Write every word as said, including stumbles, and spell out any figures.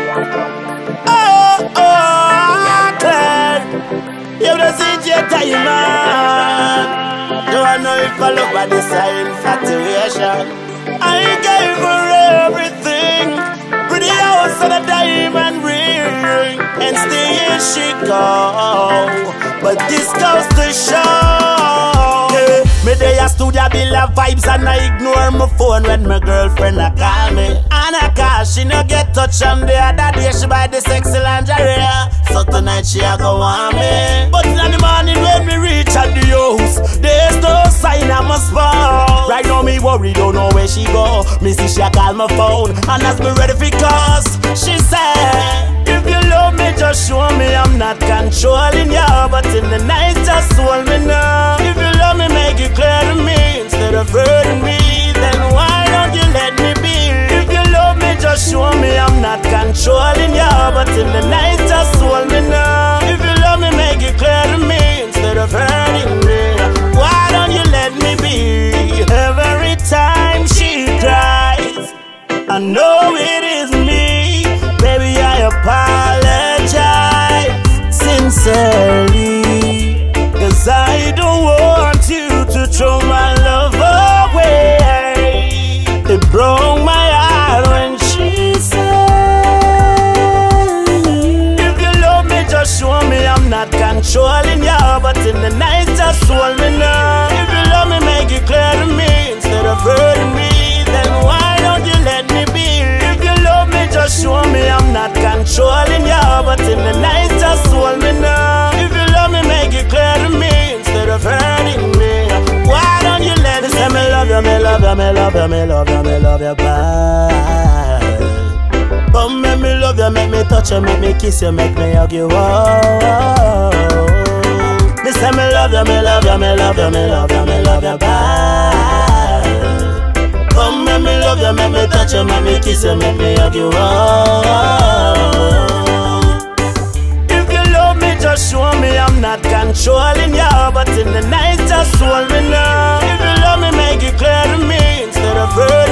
Oh, oh, Claire, you the C J Diamond. Don't know if I look at this infatuation. I gave her everything, pretty house and a diamond ring, and still here she go. But this goes to show, yeah. Me dey a studio build a vibes and I ignore my phone when my girlfriend a call me. And I call, she no get touch on the other day she buy the sexy lingerie. So tonight she a go want me. But in the morning when me reach at the house, there's no sign of my spouse. Right now me worry, don't know where she go. Me see she a call my phone, and as me ready for cause, she said, if you love me, just show me I'm not controlling you. But in the night, just hold me now. If you love me, make it clear to me instead of hurting me. Then why don't you let me be? If you love me, just show me I'm not controlling you. But in the night, just hold me now. If you love me, make it clear to me instead of hurting me. Why don't you let me be? Every time she cries, I know it is me. Baby, I apologize sincerely, cause I don't want you to throw my love away. It broke my heart when she said, if you love me, just show me I'm not controlling you. But in the night, just hold me now. If you love me, make it clear to me instead of hurting me. Then why don't you let me be? If you love me, just show me I'm not controlling you. But in the night, just hold me now. If you love me, make it clear to me instead of hurting me. Why don't you let me say me love you, me love you, me love you, me love you, me love you bad. Come make me love you, make me touch you, make me kiss you, make me hug you. Oh, me say me love you, me love you, me love you, me love you, me love you bad. Come make me love you, make me touch you, make me kiss you, make me hug you. Oh, if you love me, just show me I'm not controlling you. But in the night, just hold me now. If you love me, make it clear to me instead of hurting.